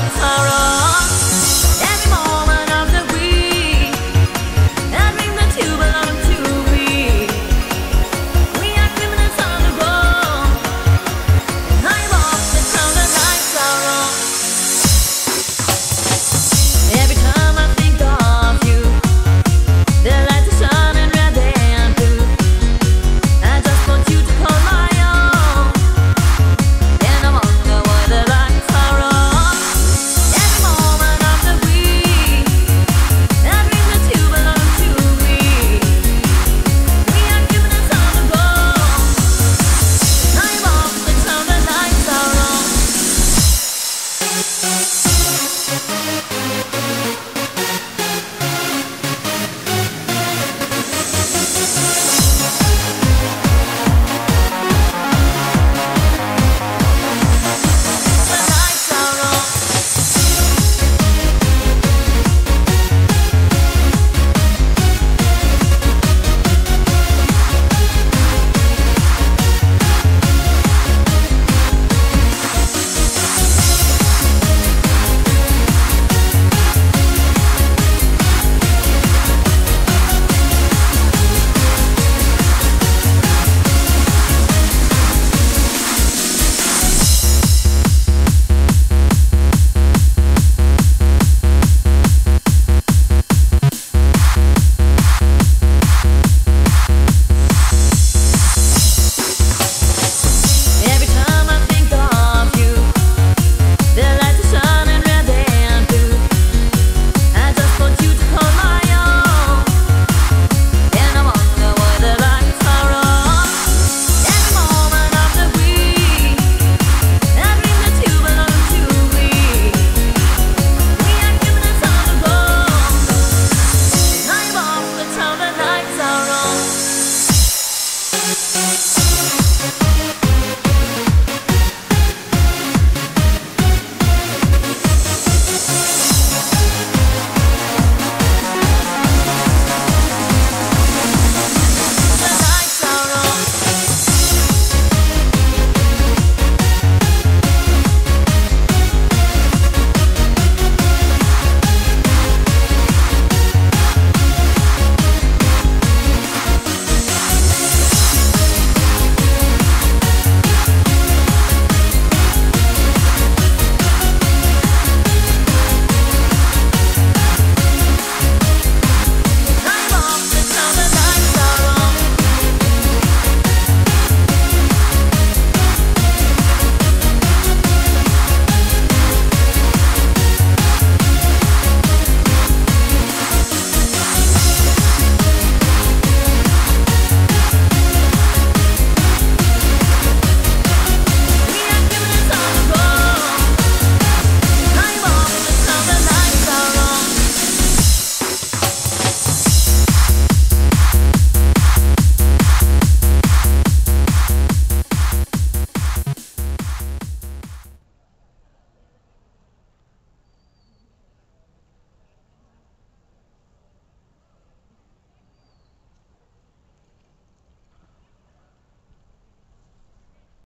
lights are on. Every moment of the week, I dream that you belong to me. We are criminals on the road. I walk the town, the lights are on. Every time I think of you, the lights are shining red and blue. I just want you to call my own, and I wonder why the lights are on. Every moment of the week, I dream that you belong to me. We are criminals on the road. I walk the town, the lights are on. The lights are on. Every time I think of you, the lights are shining red and blue. I just want you to call my own, and I wonder why the lights are on. Every moment of the week, I dream that you belong to me. We are criminals on the road. I walk the town, the lights are on.